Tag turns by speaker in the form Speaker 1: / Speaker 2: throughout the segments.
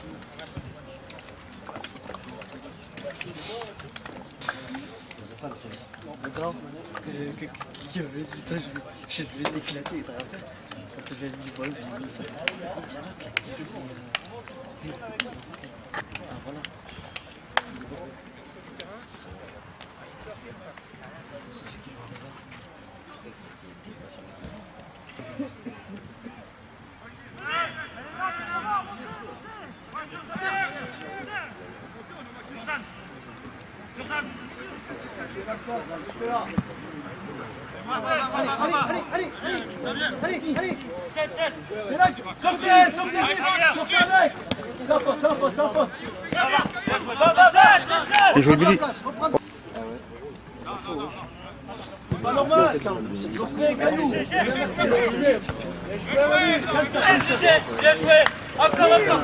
Speaker 1: Le grand qui avait dit putain, je vais l'éclater, t'as rappelé quand tu avais mis le bol, comme ça. Ah voilà. Allez, c'est là, sortez avec, ça porte.
Speaker 2: Et jouer Billy.
Speaker 1: C'est pas normal, Geoffrey, Caillou, bien joué, encore,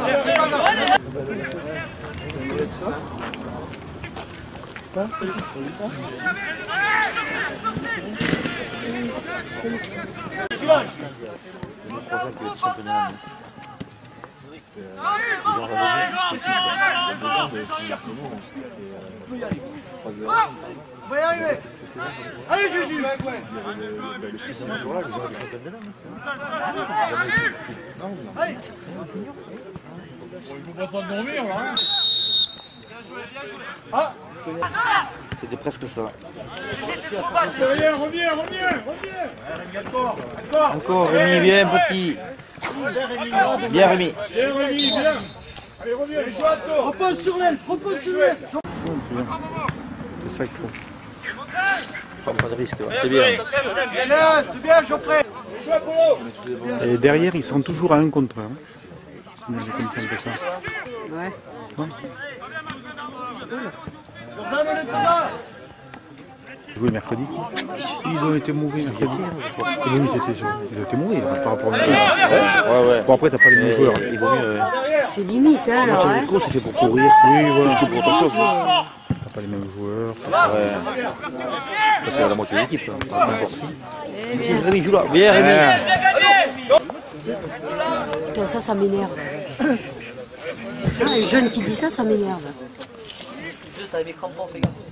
Speaker 1: on va y arriver. Allez, Juju. Allez.
Speaker 3: Il faut pas s'endormir là.
Speaker 1: Ah.
Speaker 2: C'était presque ça.
Speaker 3: Reviens.
Speaker 2: Encore Rémi, bien petit. Bien Rémi.
Speaker 3: Bien. Allez, reviens.
Speaker 1: Repose sur l'aile.
Speaker 2: C'est ça qu'il faut. Prends pas de risque. C'est
Speaker 1: bien, Geoffrey.
Speaker 2: bien. Et derrière, ils sont toujours à 1 contre 1. Sinon, j'ai comme ça un peu ça.
Speaker 1: Ouais.
Speaker 2: Joué mercredi. Ils ont été mauvais mercredi. Ils ont été mauvais par rapport à ouais. Bon, après, t'as pas les mêmes joueurs. Il vaut mieux.
Speaker 4: C'est limite, hein, alors.
Speaker 2: Le match c'est fait pour courir. Oui, voilà. Plus que pour autre chose. T'as pas les mêmes joueurs. Ouais. C'est la moitié de l'équipe. Rémi, joue là. Bien, Rémi.
Speaker 4: Putain, ça m'énerve. Un jeune qui dit ça m'énerve.
Speaker 1: T'avais mes crampons, fais gaffe.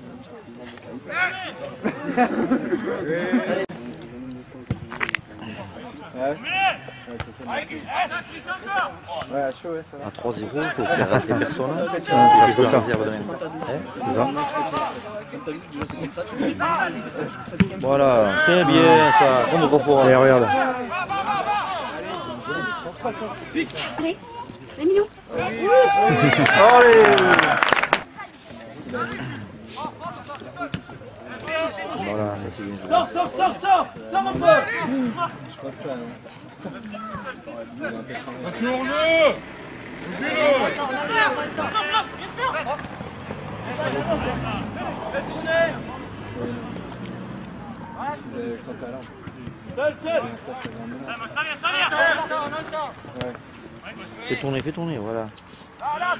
Speaker 2: À 3-0, il faut qu'il rate les personnes. C'est comme ça. C'est ça. Voilà, c'est bien ça. On ne pas. Allez, regarde.
Speaker 4: Allez, les mignons.
Speaker 2: Allez. Voilà,
Speaker 1: Sors un peu.
Speaker 3: Je passe pas. Tourne-le. Avec son talent. Ça, c'est vraiment...
Speaker 2: Fais tourner, voilà.
Speaker 1: Là,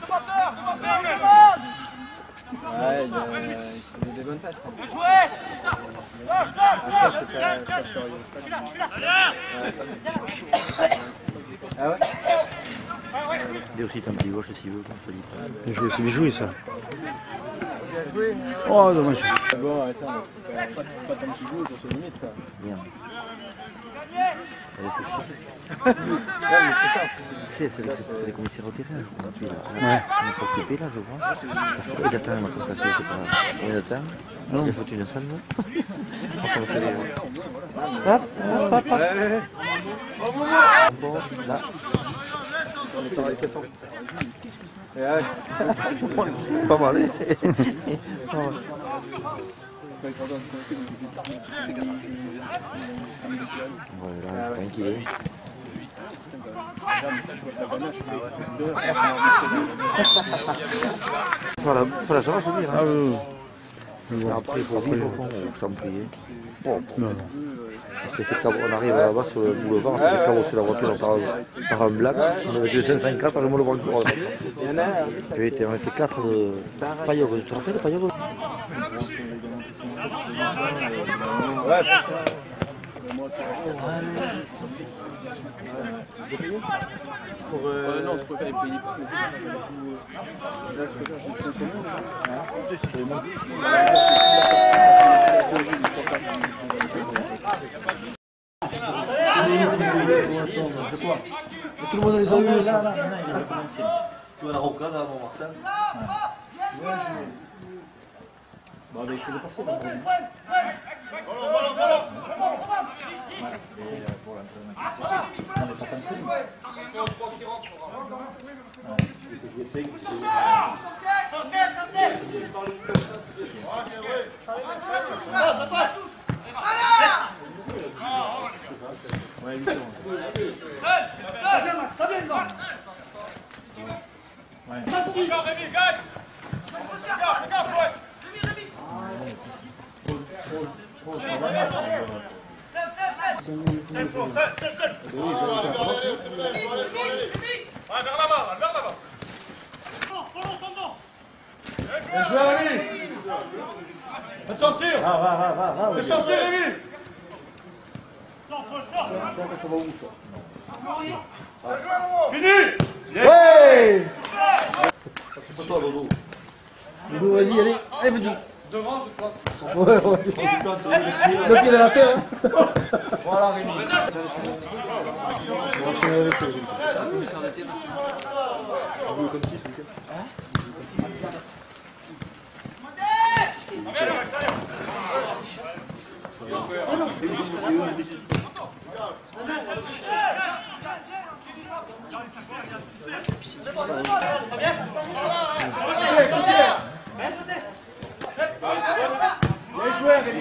Speaker 3: Ouais, il fait des bonnes passes.
Speaker 1: bien joué.
Speaker 3: Après, c'est pas chariot au stade. Ah ouais?
Speaker 2: Il y a aussi un petit gauche s'il veut, comme ça dit. C'est bien joué ça. Oh dommage.
Speaker 3: Bon, attends, c'est pas tant qu'il joue, c'est limite quoi.
Speaker 2: Bien. Elle est plus chaude.
Speaker 3: Ouais, mais c'est ça.
Speaker 2: C'est les commissaires au terrain, je crois. Ouais. Ça n'est pas occupé là, je crois. Ça fait combien de temps maintenant ça fait, je sais pas. Combien de temps? Il a foutu une salle, non? On s'en fait les... Hop. Bon, là.
Speaker 3: On est sur les caissons.
Speaker 2: Pas mal, voilà, tranquille. Faut la savoir, c'est bien. Ah oui. Après, il faut vivre, je t'en prie. Bon, non. Parce que on arrive là-bas sur le boulevard, on s'est fait cabosser la voiture par un black. On avait 254, je me le vois encore. On était 4 de Payog. Tu te rappelles de Payog? Ouais.
Speaker 3: Pour,
Speaker 1: Non, je préfère les payer pas, mais c'est pas là, ce que j'ai pris le commun.
Speaker 5: Tout le monde les a eu.
Speaker 2: Tu vois la rocade à Marcel.
Speaker 5: Bon, on va essayer de passer là. Pour l'entraînement, on n'est pas tant que je sais que
Speaker 6: Ça passe.
Speaker 5: ouais, 8 secondes.
Speaker 6: Bien joué, Rémi. Va te sortir.
Speaker 5: Va.
Speaker 6: Va te sortir, Rémi. Fini.
Speaker 5: Ouais!
Speaker 2: C'est pas toi, Dodo.
Speaker 5: Doudou, vas-y, allez. Allez, vas-y.
Speaker 6: Devant, je crois.
Speaker 5: Ouais, ouais. Le pied dans la terre. Hein.
Speaker 6: Voilà, Rémi.
Speaker 5: On va enchaîner avec ça.
Speaker 1: Commissaire de terrain.
Speaker 6: Bien joué, Rémi.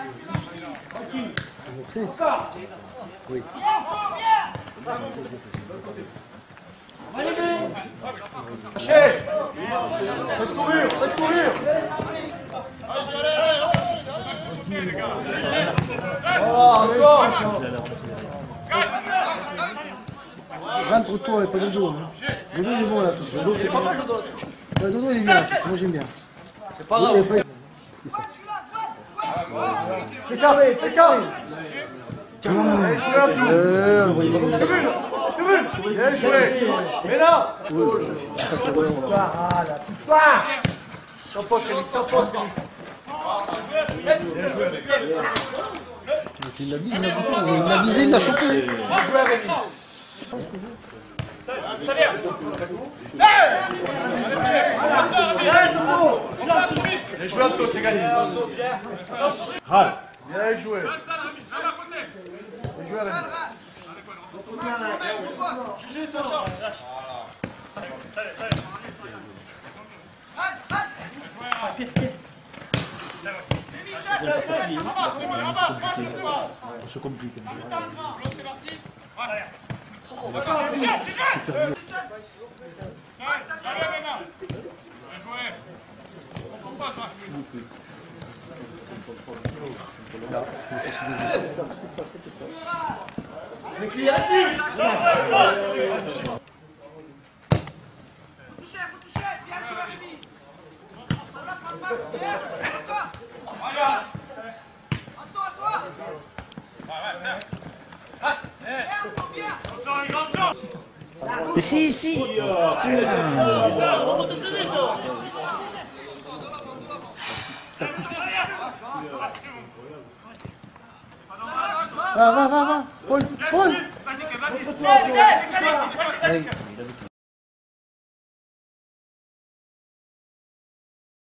Speaker 5: Oui.
Speaker 6: Lâchez. Faites courir, faites courir. Encore.
Speaker 5: Rentre-toi et pas le dos. Hein. Le dos il est bon là. Le dos, pas mal le dos. Ouais, Dodo il est bien. Moi j'aime bien.
Speaker 1: C'est pas grave.
Speaker 6: T'es carré, t'es carré.
Speaker 5: On va y aller comme ça.
Speaker 6: Bien joué. Mais là. Sans poste, Rémi, sans poste, Rémi. Bien joué, Rémi.
Speaker 5: Il l'a visé, il l'a chopé.
Speaker 6: Bien joué, Rémi. Bien joué, Anto, c'est gagné. Bien joué. Bien joué, Rémi.
Speaker 5: On se complique. Mais si. Va. Paul. Allez.